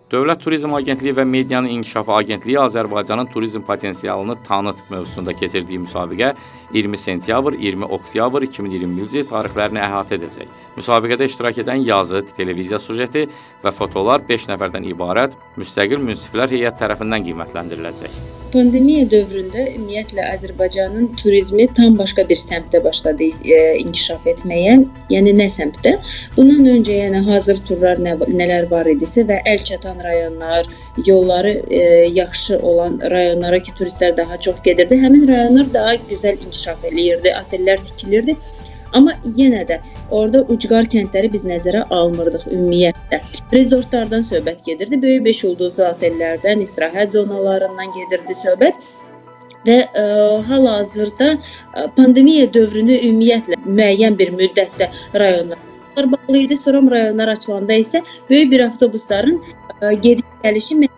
Dövlət Turizm Agentliyi və Medianın İnkişafı Agentliyi Azərbaycanın turizm potensialını tanıt mövzusunda keçirdiyi müsabiqə 20 sentyabr, 20 oktyabr 2021-ci tarixlərini əhatə edəcək. Müsabiqədə iştirak edən yazı, televiziya sujeti və fotolar 5 nəfərdən ibarət müstəqil münsiflər heyət tərəfindən qiymətləndiriləcək. Pandemiya dövründə ümumiyyətlə Azərbaycanın turizmi tam başqa bir səmtdə başladı inkişaf etməyə. Yəni nə səmtdə? Bundan öncə hazır turlar nələr var idisə və əl çatan rayonlar, yolları yaxşı olan rayonlara ki, turistlər daha çox gedirdi. Həmin rayonlar daha gözəl inkişaf eləyirdi, otellər tikilirdi. Amma yenə də orada ucqar kəndləri biz nəzərə almırdıq ümumiyyətlə. Rezortlardan söhbət gedirdi, böyük 5 ulduzlu otellərdən, istirahət zonalarından gedirdi söhbət. Və hal-hazırda pandemiya dövrünü ümumiyyətlə müəyyən bir müddətdə rayonlar bağlı idi. Sonra rayonlar açılanda isə böyük bir avtobusların gediş-gəlişinə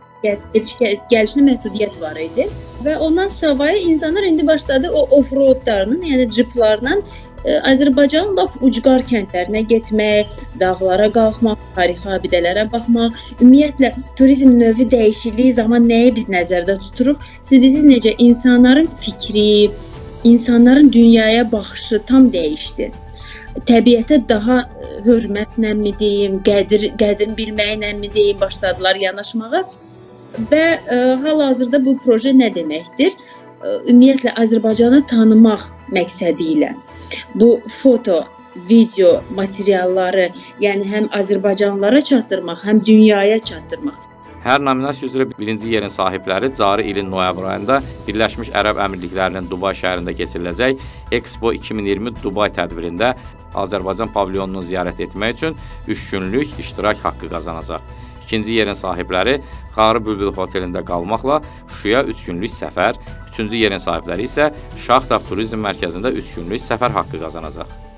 məhdudiyyət var idi. Və ondan savayı insanlar indi başladı o off-roadlarının, yəni ciplarla Azərbaycanın lap ucqar kəndlərinə getmək, dağlara qalxmaq, tarixi abidələrə baxmaq, ümumiyyətlə turizm növü dəyişikliyi zaman nəyi biz nəzərdə tuturuq? Siz necə insanların fikri, insanların dünyaya baxışı tam dəyişdi. Təbiətə daha hörmətlə mi deyim, qədrin bilməklə mi deyim, başladılar yanaşmağa və hal-hazırda bu proje nə deməkdir? Ümumiyyətlə Azərbaycanı tanımaq məqsədi ilə bu foto, video materialları, yəni həm Azərbaycanlılara çatdırmaq, həm dünyaya çatdırmaq. Hər nominasiya üzrə birinci yerin sahibləri cari ilin noyabr ayında Birləşmiş Ərəb Əmirliklərinin Dubay şəhərində keçiriləcək Expo 2020 Dubay tədbirində Azərbaycan pavilyonunu ziyarət etmək üçün 3 günlük iştirak haqqı qazanacaq. İkinci yerin sahibləri Xarı Bülbül Hotelində qalmaqla Şuşaya 3 günlük səfər, üçüncü yerin sahibləri isə Şahdağ Turizm Mərkəzində 3 günlük səfər haqqı qazanacaq.